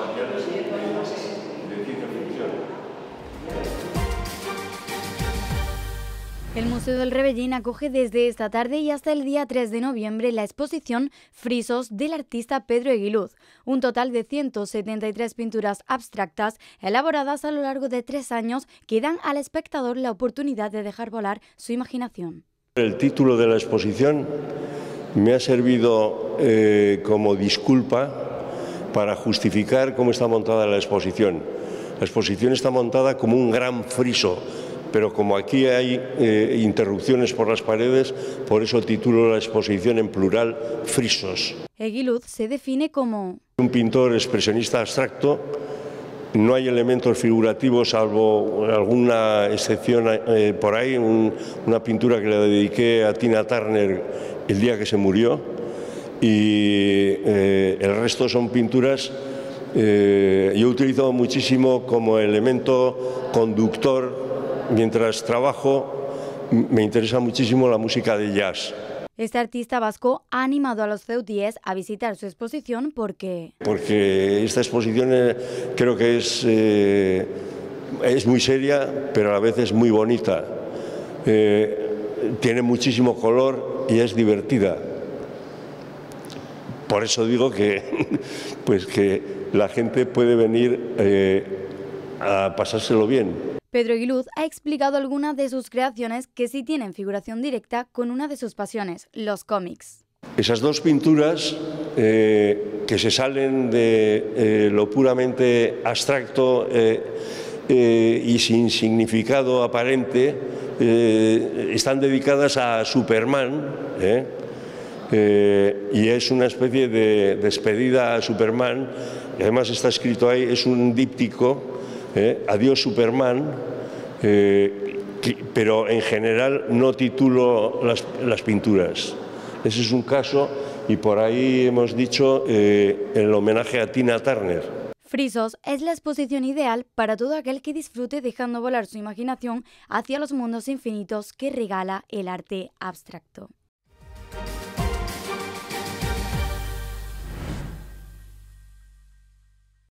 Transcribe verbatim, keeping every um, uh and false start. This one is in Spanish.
espaciales de ciencia ficción. El Museo del Rebellín acoge desde esta tarde y hasta el día tres de noviembre la exposición Frisos del artista Pedro Eguiluz, un total de ciento setenta y tres pinturas abstractas elaboradas a lo largo de tres años que dan al espectador la oportunidad de dejar volar su imaginación. El título de la exposición me ha servido eh, como disculpa para justificar cómo está montada la exposición. La exposición está montada como un gran friso, pero como aquí hay eh, interrupciones por las paredes, por eso titulo la exposición en plural Frisos. Eguiluz se define como un pintor expresionista abstracto. No hay elementos figurativos salvo alguna excepción eh, por ahí, un, una pintura que le dediqué a Tina Turner el día que se murió, y eh, el resto son pinturas. Eh, yo he utilizado muchísimo como elemento conductor. Mientras trabajo, me interesa muchísimo la música de jazz. Este artista vasco ha animado a los ceutíes a visitar su exposición porque... Porque esta exposición eh, creo que es, eh, es muy seria, pero a la vez es muy bonita. Eh, tiene muchísimo color y es divertida. Por eso digo que, pues que la gente puede venir eh, a pasárselo bien. Pedro Eguiluz ha explicado algunas de sus creaciones que sí tienen figuración directa con una de sus pasiones, los cómics. Esas dos pinturas eh, que se salen de eh, lo puramente abstracto eh, eh, y sin significado aparente eh, están dedicadas a Superman, eh, eh, y es una especie de despedida a Superman, y además está escrito ahí, es un díptico. Eh, adiós Superman, eh, que, pero en general no titulo las, las pinturas. Ese es un caso y por ahí hemos dicho eh, el homenaje a Tina Turner. Frisos es la exposición ideal para todo aquel que disfrute dejando volar su imaginación hacia los mundos infinitos que regala el arte abstracto.